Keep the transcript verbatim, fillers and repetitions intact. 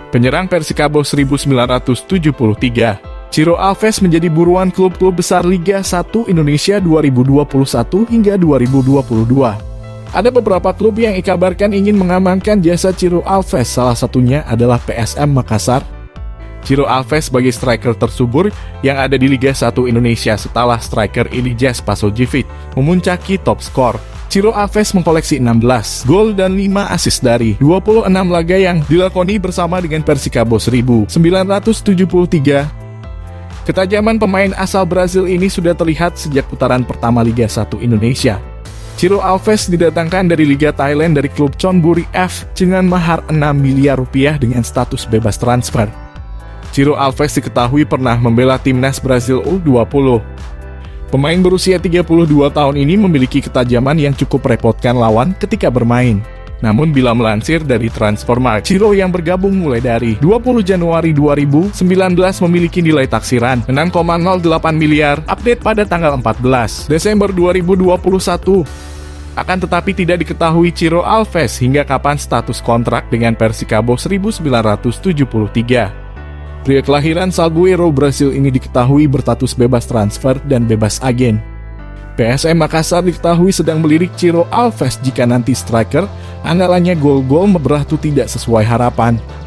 Penyerang Persikabo seribu sembilan ratus tujuh puluh tiga, Ciro Alves menjadi buruan klub-klub besar Liga satu Indonesia dua ribu dua puluh satu hingga dua ribu dua puluh dua. Ada beberapa klub yang dikabarkan ingin mengamankan jasa Ciro Alves, salah satunya adalah P S M Makassar. Ciro Alves sebagai striker tersubur yang ada di Liga satu Indonesia setelah striker Elijah Spasojevic memuncaki top skor. Ciro Alves mengkoleksi enam belas gol dan lima assist dari dua puluh enam laga yang dilakoni bersama dengan Persikabo seribu sembilan ratus tujuh puluh tiga. Ketajaman pemain asal Brazil ini sudah terlihat sejak putaran pertama Liga satu Indonesia. Ciro Alves didatangkan dari Liga Thailand dari klub Chonburi F dengan mahar enam miliar rupiah dengan status bebas transfer. Ciro Alves diketahui pernah membela timnas Brazil U dua puluh. Pemain berusia tiga puluh dua tahun ini memiliki ketajaman yang cukup merepotkan lawan ketika bermain. Namun bila melansir dari Transfermarkt, Ciro yang bergabung mulai dari dua puluh Januari dua ribu sembilan belas memiliki nilai taksiran enam koma nol delapan miliar, update pada tanggal empat belas Desember dua ribu dua puluh satu. Akan tetapi tidak diketahui Ciro Alves hingga kapan status kontrak dengan Persikabo seribu sembilan ratus tujuh puluh tiga. Pria kelahiran Salgueiro, Brasil ini diketahui berstatus bebas transfer dan bebas agen. P S M Makassar diketahui sedang melirik Ciro Alves jika nanti striker andalannya gol-gol beratu tidak sesuai harapan.